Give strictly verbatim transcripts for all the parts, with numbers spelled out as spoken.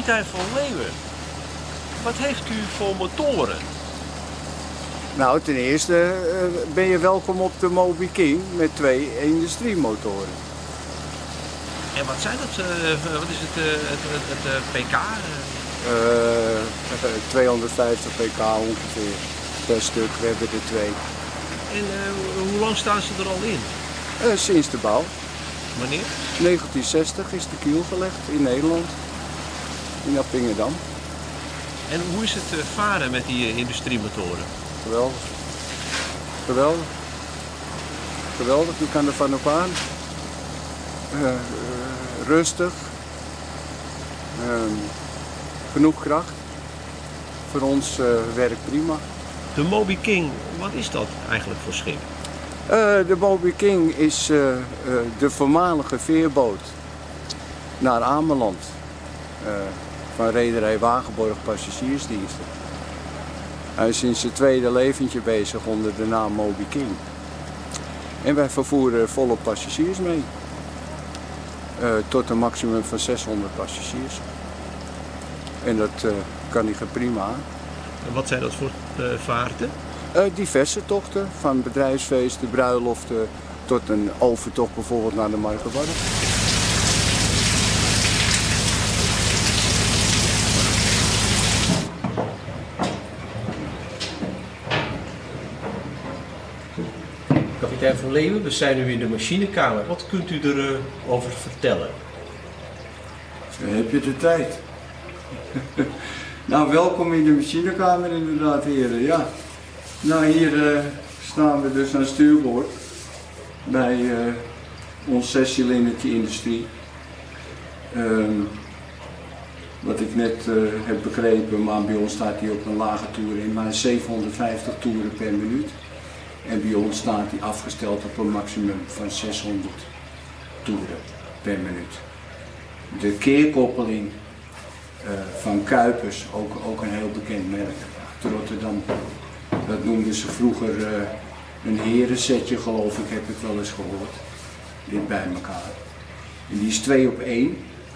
Kapitein Van Leeuwen, wat heeft u voor motoren? Nou, ten eerste uh, ben je welkom op de Moby King met twee industriemotoren. En wat zijn dat? Uh, wat is het, uh, het, het, het uh, pk? Uh, tweehonderdvijftig pk ongeveer per stuk, we hebben er twee. En uh, hoe lang staan ze er al in? Uh, sinds de bouw. Wanneer? negentien zestig is de kiel gelegd in Nederland, in Appingedam. En hoe is het uh, varen met die uh, industriemotoren? Geweldig. Geweldig. Geweldig, je kan er van op aan. Uh, uh, rustig. Uh, genoeg kracht. Voor ons uh, werkt prima. De Moby King, wat is dat eigenlijk voor schip? Uh, de Moby King is uh, uh, de voormalige veerboot naar Ameland. Uh, van rederij Wagenborg Passagiersdiensten. Hij is sinds zijn tweede leventje bezig onder de naam Moby King. En wij vervoeren volop passagiers mee. Uh, tot een maximum van zeshonderd passagiers. En dat uh, kan hij prima aan. En wat zijn dat voor uh, vaarten? Uh, diverse tochten, van bedrijfsfeesten, bruiloften tot een overtocht bijvoorbeeld naar de Markerwarde. Kapitein Van Leeuwen, we zijn nu in de machinekamer. Wat kunt u erover uh, vertellen? Dan heb je de tijd. Nou, welkom in de machinekamer inderdaad, heren. Ja. Nou, hier uh, staan we dus aan stuurboord bij uh, ons zescilindertje industrie. Um, wat ik net uh, heb begrepen, maar bij ons staat hij op een lage toer in, maar zevenhonderdvijftig toeren per minuut. En bij ons staat hij afgesteld op een maximum van zeshonderd toeren per minuut. De keerkoppeling uh, van Kuipers, ook, ook een heel bekend merk, uit Rotterdam. Dat noemden ze vroeger uh, een herensetje, geloof ik, heb ik wel eens gehoord. Dit bij elkaar. En die is twee op één.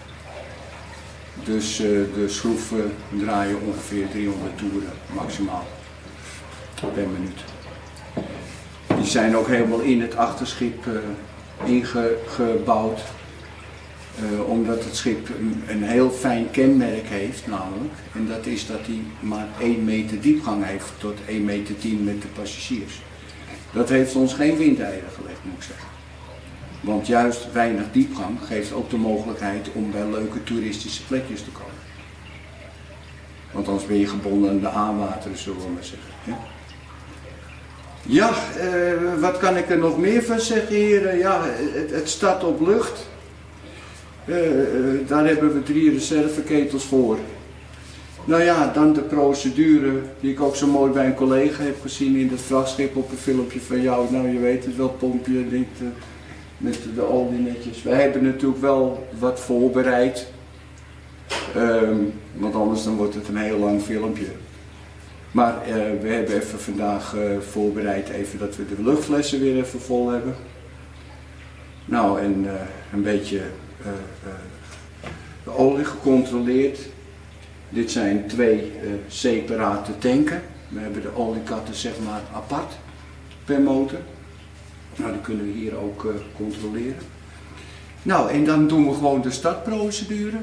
Dus uh, de schroeven draaien ongeveer driehonderd toeren maximaal per minuut. Die zijn ook helemaal in het achterschip uh, ingebouwd. Uh, omdat het schip een, een heel fijn kenmerk heeft namelijk. En dat is dat hij maar één meter diepgang heeft tot één meter tien met de passagiers. Dat heeft ons geen windeieren gelegd, moet ik zeggen. Want juist weinig diepgang geeft ook de mogelijkheid om bij leuke toeristische plekjes te komen. Want anders ben je gebonden aan de aanwateren, zullen we maar zeggen. Ja, ja uh, wat kan ik er nog meer van zeggen, heren? Ja, het, het staat op lucht. Uh, uh, daar hebben we drie reserveketels voor. Nou ja, dan de procedure die ik ook zo mooi bij een collega heb gezien in het vrachtschip op een filmpje van jou. Nou, je weet het wel, pompje, denkt, uh, met de olie netjes. Wij hebben natuurlijk wel wat voorbereid. Um, want anders dan wordt het een heel lang filmpje. Maar uh, we hebben even vandaag uh, voorbereid even dat we de luchtflessen weer even vol hebben. Nou, en uh, een beetje uh, uh, de olie gecontroleerd. Dit zijn twee uh, separate tanken. We hebben de oliekatten zeg maar apart per motor. Nou, die kunnen we hier ook uh, controleren. Nou, en dan doen we gewoon de startprocedure.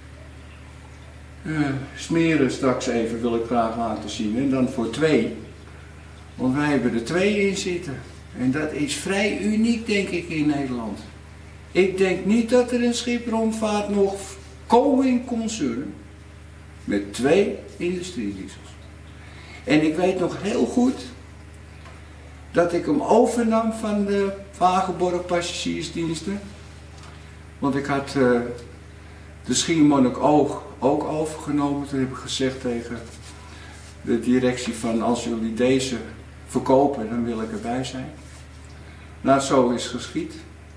Uh, smeren straks even, wil ik graag laten zien. En dan voor twee. Want wij hebben er twee in zitten. En dat is vrij uniek, denk ik, in Nederland. Ik denk niet dat er een schip rondvaart nog going concern met twee industriediesels. En ik weet nog heel goed dat ik hem overnam van de Wagenborg Passagiersdiensten. Want ik had uh, de Schiermonnikoog ook overgenomen. Toen heb ik gezegd tegen de directie van als jullie deze verkopen, dan wil ik erbij zijn. Nou, zo is geschied.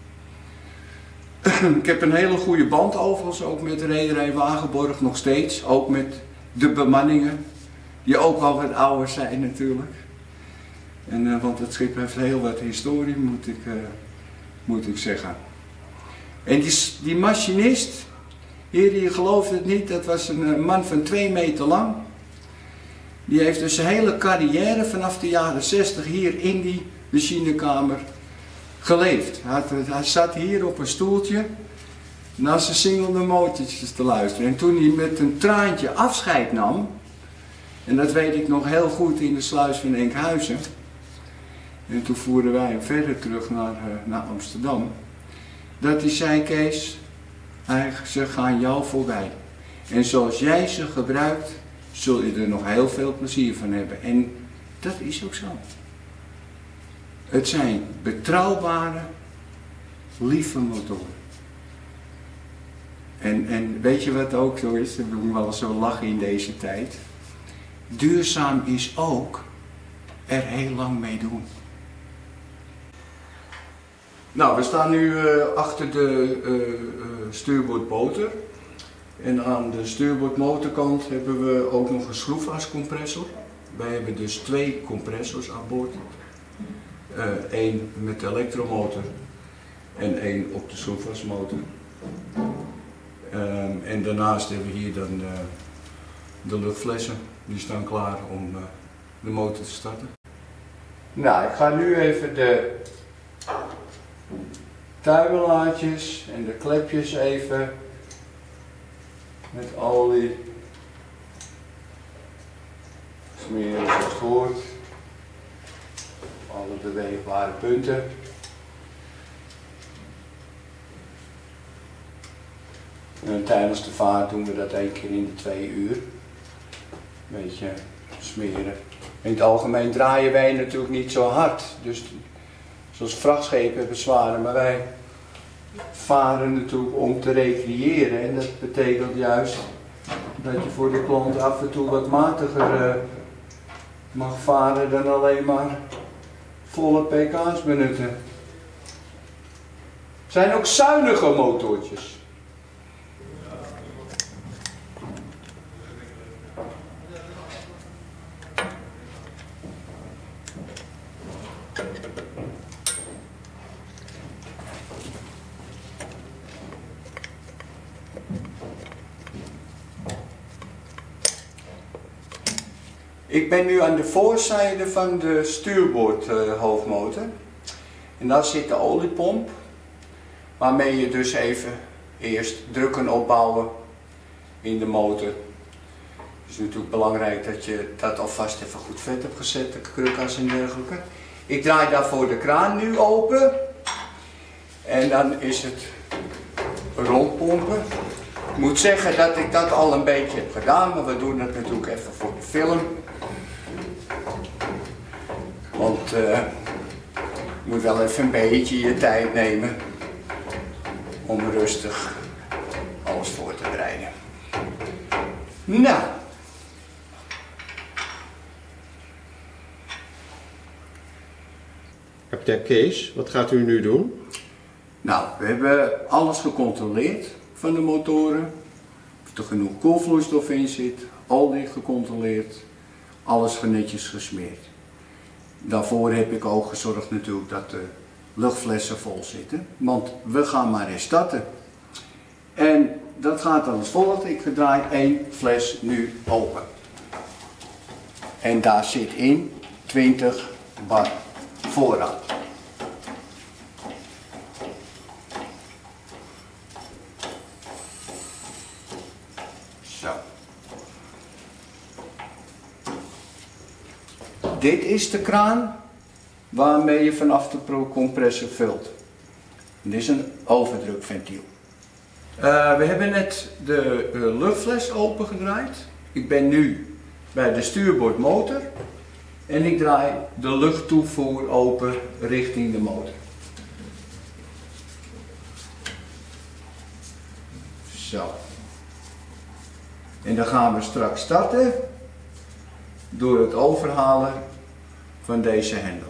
Ik heb een hele goede band overigens, ook met de rederij Wagenborg nog steeds. Ook met de bemanningen, die ook al wat ouder zijn natuurlijk. En, uh, want het schip heeft heel wat historie, moet ik, uh, moet ik zeggen. En die, die machinist, Hier, je gelooft het niet, dat was een man van twee meter lang. Die heeft dus zijn hele carrière vanaf de jaren zestig hier in die machinekamer geleefd. Hij, had, hij zat hier op een stoeltje naar zijn singelde motortjes te luisteren. En toen hij met een traantje afscheid nam, en dat weet ik nog heel goed in de sluis van Enkhuizen. En toen voeren wij hem verder terug naar, uh, naar Amsterdam. Dat hij zei, Kees, ze gaan jou voorbij. En zoals jij ze gebruikt, zul je er nog heel veel plezier van hebben. En dat is ook zo. Het zijn betrouwbare, lieve motoren. En, en weet je wat ook zo is? Dat doen we wel zo lachen in deze tijd. Duurzaam is ook er heel lang mee doen. Nou, we staan nu uh, achter de uh, uh, stuurboordmotor. En aan de stuurboordmotorkant hebben we ook nog een schroefascompressor. Wij hebben dus twee compressors aan boord. Eén uh, met de elektromotor en één op de schroefasmotor. Um, en daarnaast hebben we hier dan uh, de luchtflessen. Die staan klaar om uh, de motor te starten. Nou, ik ga nu even de tuimelaadjes en de klepjes even met olie smeren zoals het hoort. Alle beweegbare punten. En tijdens de vaart doen we dat één keer in de twee uur. Een beetje smeren. In het algemeen draaien wij natuurlijk niet zo hard. Dus zoals vrachtschepen hebben zware, maar wij varen natuurlijk om te recreëren. En dat betekent juist dat je voor de klant af en toe wat matiger uh, mag varen dan alleen maar volle pk's benutten. Het zijn ook zuinige motortjes. Ik ben nu aan de voorzijde van de stuurboordhoofdmotor. Uh, en daar zit de oliepomp, waarmee je dus even eerst drukken opbouwen in de motor. Het is natuurlijk belangrijk dat je dat alvast even goed vet hebt gezet, de krukas en dergelijke. Ik draai daarvoor de kraan nu open. En dan is het rondpompen. Ik moet zeggen dat ik dat al een beetje heb gedaan, maar we doen het natuurlijk even voor de film. Want uh, je moet wel even een beetje je tijd nemen om rustig alles voor te bereiden. Nou. Kapitein Kees, wat gaat u nu doen? Nou, we hebben alles gecontroleerd van de motoren. Of er genoeg koelvloeistof in zit, olie gecontroleerd, alles netjes gesmeerd. Daarvoor heb ik ook gezorgd natuurlijk dat de luchtflessen vol zitten, want we gaan maar eens starten. En dat gaat dan als volgt. Ik draai één fles nu open. En daar zit in twintig bar voorraad. Zo. Dit is de kraan waarmee je vanaf de compressor vult. Dit is een overdrukventiel. Uh, we hebben net de uh, luchtfles opengedraaid. Ik ben nu bij de stuurboordmotor en ik draai de luchttoevoer open richting de motor. Zo. En dan gaan we straks starten door het overhalen van deze hendel.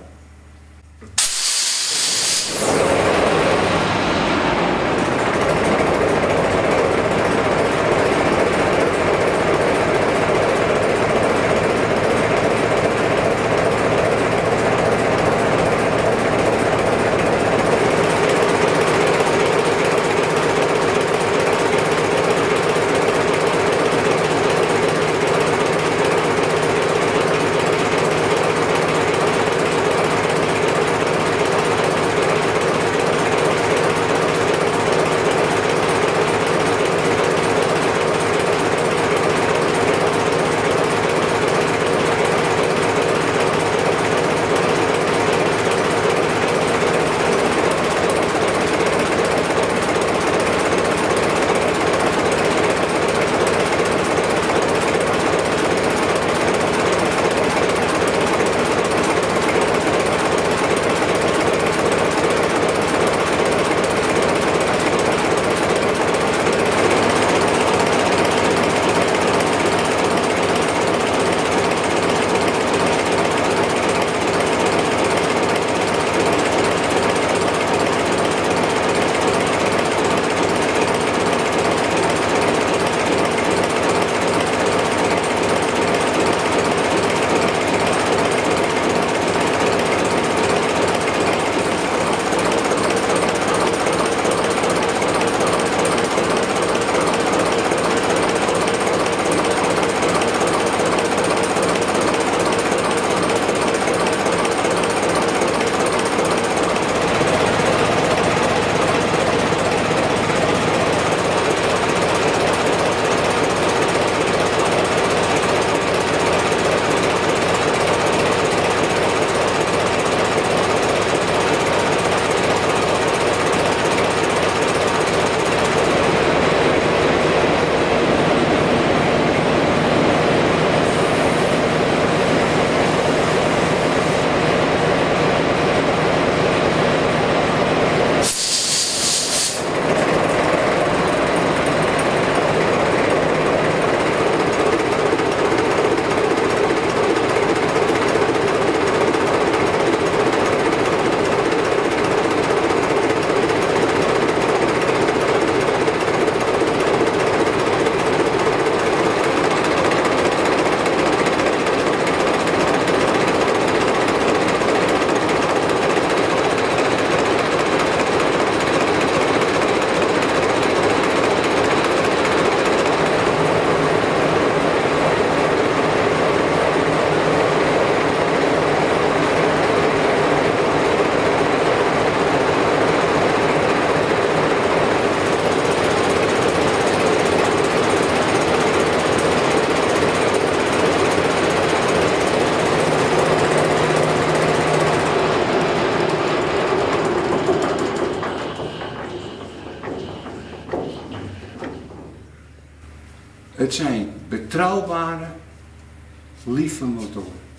Het zijn betrouwbare, lieve motoren.